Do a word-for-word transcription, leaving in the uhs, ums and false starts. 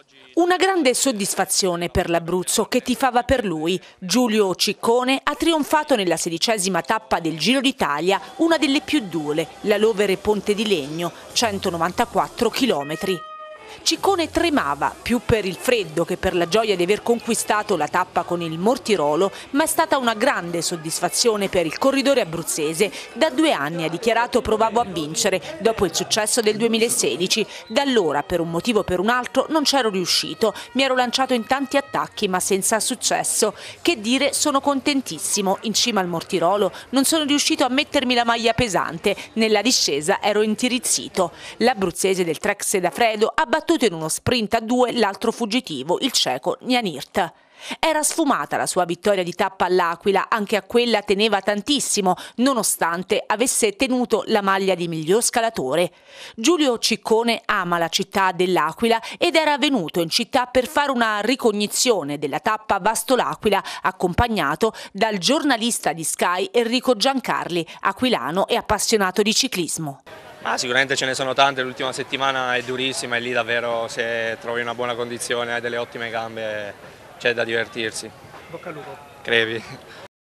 Una grande soddisfazione per l'Abruzzo che tifava per lui. Giulio Ciccone ha trionfato nella sedicesima tappa del Giro d'Italia, una delle più dure, la Lovere Ponte di Legno, centonovantaquattro chilometri. Ciccone tremava più per il freddo che per la gioia di aver conquistato la tappa con il Mortirolo, ma è stata una grande soddisfazione per il corridore abruzzese. Da due anni ha dichiarato: provavo a vincere dopo il successo del duemilasedici. Da allora, per un motivo o per un altro, non c'ero riuscito. Mi ero lanciato in tanti attacchi ma senza successo. Che dire, sono contentissimo. In cima al Mortirolo non sono riuscito a mettermi la maglia pesante. Nella discesa ero intirizzito. L'abruzzese del Trek Segafredo ha battuto in uno sprint a due l'altro fuggitivo, il ceco Njanirt. Era sfumata la sua vittoria di tappa all'Aquila, anche a quella teneva tantissimo, nonostante avesse tenuto la maglia di miglior scalatore. Giulio Ciccone ama la città dell'Aquila ed era venuto in città per fare una ricognizione della tappa Vasto l'Aquila, accompagnato dal giornalista di Sky Enrico Giancarli, aquilano e appassionato di ciclismo. Ah, sicuramente ce ne sono tante, l'ultima settimana è durissima e lì davvero se trovi una buona condizione, hai delle ottime gambe, c'è da divertirsi. Bocca al lupo. Crepi.